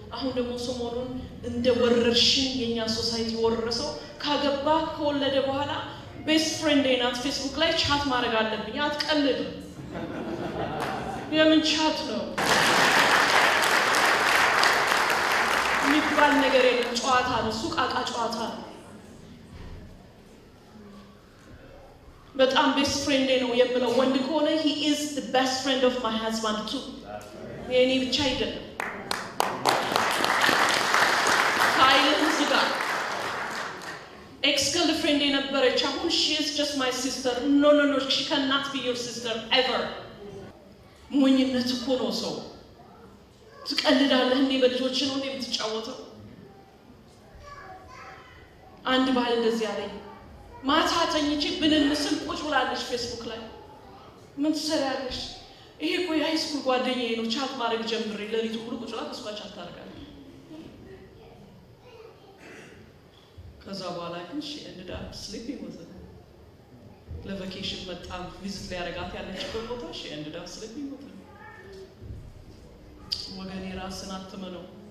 አሁን ደግሞ ሰሞኑን እንደ ወረርሽኝ የኛ ሶሳይቲ ወረረሰው ካገባ ከወለደ በኋላ ቤስት ፍሬንድ ናት ፌስቡክ ላይ ቻት ማድረግ አለብኝ አትቀልድ የምን ቻት ነው የሚባል ነገር የለም ጨዋታ ነው ሱቅ አቃ ጨዋታ ነው በጣም ቤስት ፍሬንድ ነው የምለው ወንድ ከሆነ he is the best friend of my husband too የኔ ብቻ አይደለም ሳይለንስ ጋር ex-girlfriend የነበረች አሁን she is just my sister no she cannot be your sister ever ሞኝነት እኮ ነው ሰው ትቀልዳለህ እንዴ በልጆች ነው እንዴ የምትጫወተው አንድ ባል እንደዚህ አለኝ ማታ ተኝቼ ብንንስል ቁጭ ብላለች ፌስቡክ ላይ ምን ትሰራለሽ ይሄ እኮ የሃይስኩል ጓደኛዬ ነው ቻት ማድረግ ጀምሬ ለሊቱ ሁሉ ቁጭ ብላ ከሷ ቻት ታደርጋለች ከዛ በኋላ ግን she ended up sleeping with her ለቫኬሽን መጣ ቪዚት ሊያረጋት ያለችበት ቦታ she ended up sleeping with her ወገኔ ራስን አትመነው